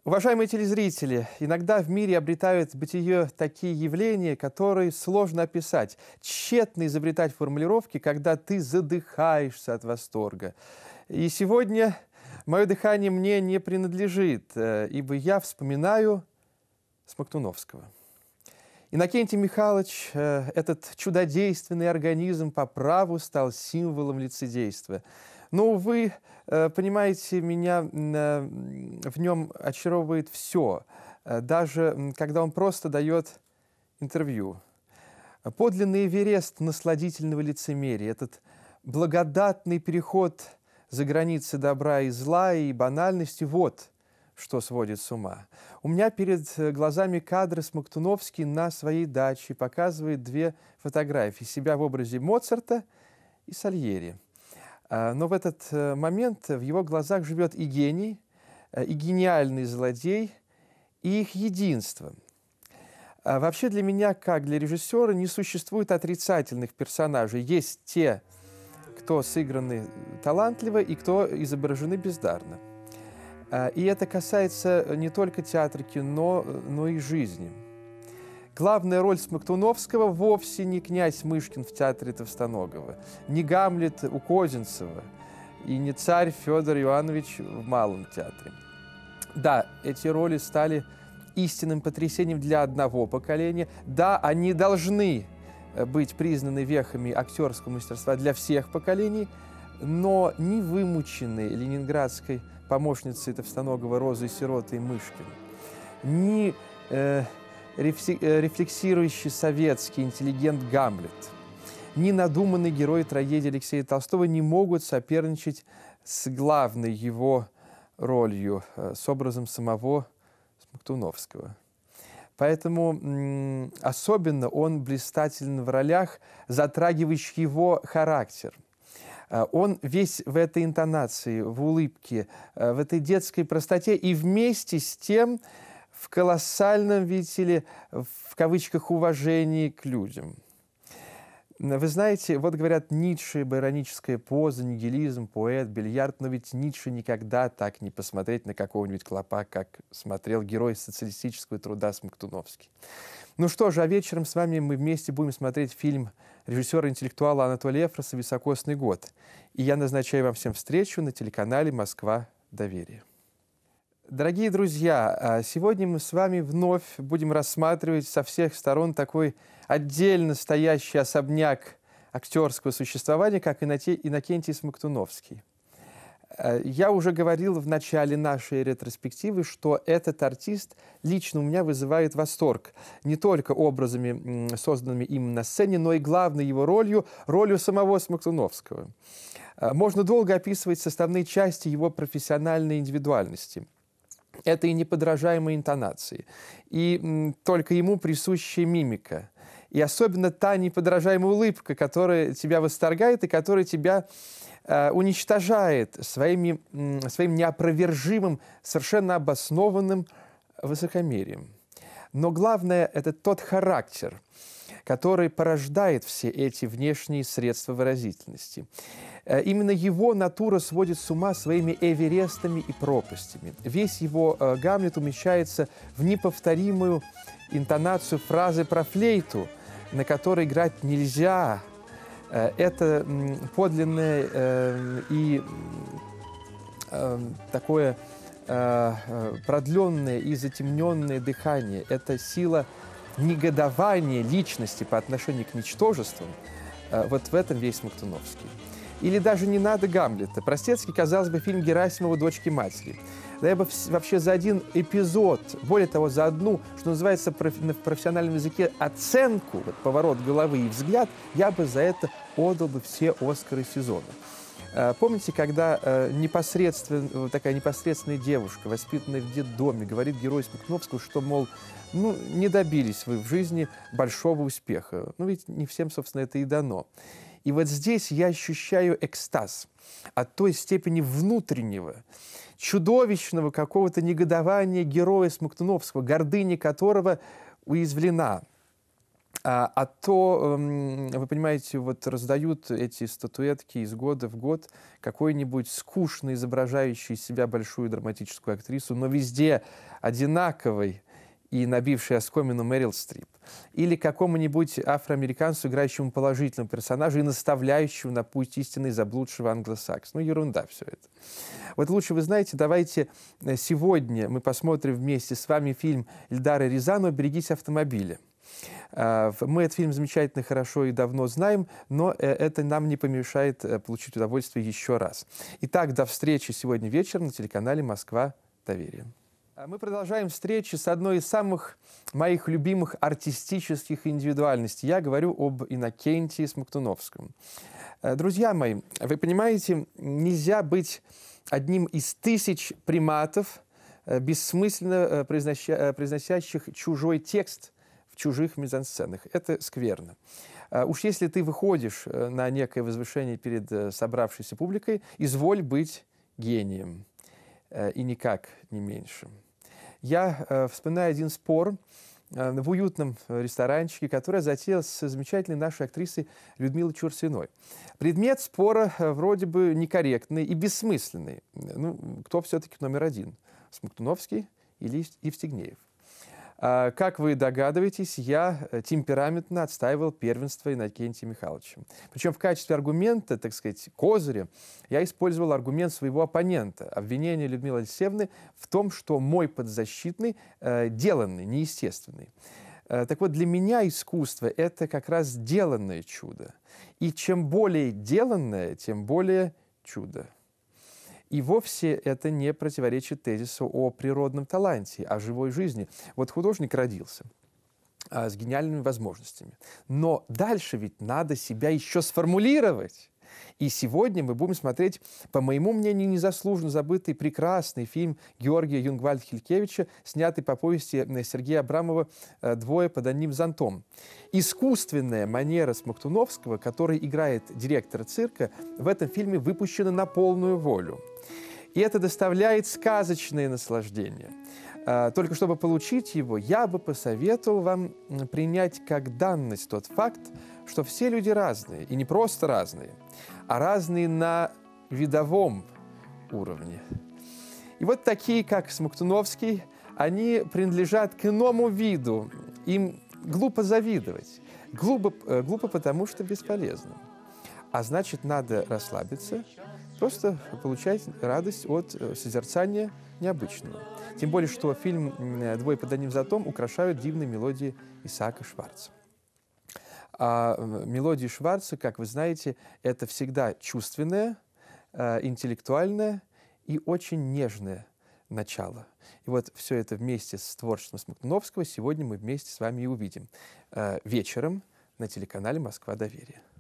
Уважаемые телезрители, иногда в мире обретают бытие такие явления, которые сложно описать. Тщетно изобретать формулировки, когда ты задыхаешься от восторга. И сегодня мое дыхание мне не принадлежит, ибо я вспоминаю Смоктуновского. Иннокентий Михайлович, этот чудодейственный организм, по праву стал символом лицедейства. Но, увы, понимаете, меня в нем очаровывает все, даже когда он просто дает интервью. Подлинный Эверест насладительного лицемерия, этот благодатный переход за границы добра и зла и банальности, вот что сводит с ума. У меня перед глазами кадры Смоктуновский на своей даче показывает две фотографии себя в образе Моцарта и Сальери. Но в этот момент в его глазах живет и гений, и гениальный злодей, и их единство. Вообще для меня, как для режиссера, не существует отрицательных персонажей. Есть те, кто сыграны талантливо и кто изображены бездарно. И это касается не только театра, кино, но и жизни. Главная роль Смоктуновского вовсе не князь Мышкин в театре Товстоногова, не Гамлет у Козинцева и не царь Федор Иоаннович в Малом театре. Да, эти роли стали истинным потрясением для одного поколения. Да, они должны быть признаны вехами актерского мастерства для всех поколений, но не вымученные ленинградской помощницей Товстоногова Розой Сиротой Мышкин, ни рефлексирующий советский интеллигент Гамлет, ни надуманный герой трагедии Алексея Толстого не могут соперничать с главной его ролью, с образом самого Смоктуновского. Поэтому особенно он блистателен в ролях, затрагивающих его характер. Он весь в этой интонации, в улыбке, в этой детской простоте и вместе с тем в колоссальном, видите ли, в кавычках, уважении к людям. Вы знаете, вот говорят, Ницше, байроническая поза, нигилизм, поэт, бильярд, но ведь Ницше никогда так не посмотреть на какого-нибудь клопа, как смотрел герой социалистического труда Смоктуновский. Ну что же, а вечером с вами мы вместе будем смотреть фильм режиссера-интеллектуала Анатолия Эфроса «Високосный год». И я назначаю вам всем встречу на телеканале «Москва. Доверие». Дорогие друзья, сегодня мы с вами вновь будем рассматривать со всех сторон такой отдельно стоящий особняк актерского существования, как Иннокентий Смоктуновский. Я уже говорил в начале нашей ретроспективы, что этот артист лично у меня вызывает восторг. Не только образами, созданными им на сцене, но и главной его ролью самого Смоктуновского. Можно долго описывать составные части его профессиональной индивидуальности. Это и неподражаемые интонации, и только ему присущая мимика, и особенно та неподражаемая улыбка, которая тебя восторгает и которая тебя уничтожает своим неопровержимым, совершенно обоснованным высокомерием. Но главное – это тот характер, который порождает все эти внешние средства выразительности. Именно его натура сводит с ума своими эверестами и пропастями. Весь его Гамлет умещается в неповторимую интонацию фразы про флейту, на которой играть нельзя. Это подлинное и такое продленное и затемненное дыхание. Это сила негодования личности по отношению к ничтожествам. Вот в этом весь Смоктуновский. Или даже не надо Гамлета. Простецкий, казалось бы, фильм Герасимова «Дочки матери». Да я бы вообще за один эпизод, более того, за одну, что называется в профессиональном языке, оценку, вот, поворот головы и взгляд, я бы за это отдал бы все Оскары сезона. Помните, когда такая непосредственная девушка, воспитанная в детдоме, говорит герою Смоктуновского, что, мол, ну, не добились вы в жизни большого успеха. Ну, ведь не всем, собственно, это и дано. И вот здесь я ощущаю экстаз от той степени внутреннего, чудовищного какого-то негодования героя Смоктуновского, гордыня которого уязвлена. А то, вы понимаете, вот раздают эти статуэтки из года в год какой-нибудь скучно изображающий себя большую драматическую актрису, но везде одинаковой и набившей оскомину Мэрил Стрип. Или какому-нибудь афроамериканцу, играющему положительного персонажа и наставляющему на путь истинный заблудшего англосакса. Ну, ерунда все это. Вот лучше, вы знаете, давайте сегодня мы посмотрим вместе с вами фильм Эльдара Рязанова «Берегись автомобиля». Мы этот фильм замечательно, хорошо и давно знаем, но это нам не помешает получить удовольствие еще раз. Итак, до встречи сегодня вечером на телеканале «Москва. Доверие». Мы продолжаем встречи с одной из самых моих любимых артистических индивидуальностей. Я говорю об Иннокентии Смоктуновском. Друзья мои, вы понимаете, нельзя быть одним из тысяч приматов, бессмысленно произносящих чужой текст в чужих мизансценах. Это скверно. Уж если ты выходишь на некое возвышение перед собравшейся публикой, изволь быть гением, и никак не меньше. Я вспоминаю один спор в уютном ресторанчике, который затеял с замечательной нашей актрисой Людмилой Чурсиной. Предмет спора вроде бы некорректный и бессмысленный. Ну, кто все-таки номер один? Смоктуновский или Евстигнеев? Как вы догадываетесь, я темпераментно отстаивал первенство Иннокентия Михайловича. Причем в качестве аргумента, так сказать, козыря, я использовал аргумент своего оппонента, обвинение Людмилы Алексеевны в том, что мой подзащитный деланный, неестественный. Так вот, для меня искусство – это как раз деланное чудо. И чем более деланное, тем более чудо. И вовсе это не противоречит тезису о природном таланте, о живой жизни. Вот художник родился с гениальными возможностями. Но дальше ведь надо себя еще сформулировать. И сегодня мы будем смотреть, по моему мнению, незаслуженно забытый прекрасный фильм Георгия Юнгвальда-Хилькевича, снятый по повести Сергея Абрамова «Двое под одним зонтом». Искусственная манера Смоктуновского, который играет директора цирка, в этом фильме выпущена на полную волю. И это доставляет сказочное наслаждение. Только чтобы получить его, я бы посоветовал вам принять как данность тот факт, что все люди разные, и не просто разные, а разные на видовом уровне. И вот такие, как Смоктуновский, они принадлежат к иному виду. Им глупо завидовать. Глупо, потому что бесполезно. А значит, надо расслабиться, просто получать радость от созерцания необычного. Тем более, что фильм «Двое под одним зонтом» украшают дивные мелодии Исаака Шварца. А мелодии Шварца, как вы знаете, это всегда чувственное, интеллектуальное и очень нежное начало. И вот все это вместе с творчеством Смоктуновского сегодня мы вместе с вами и увидим вечером на телеканале «Москва. Доверие».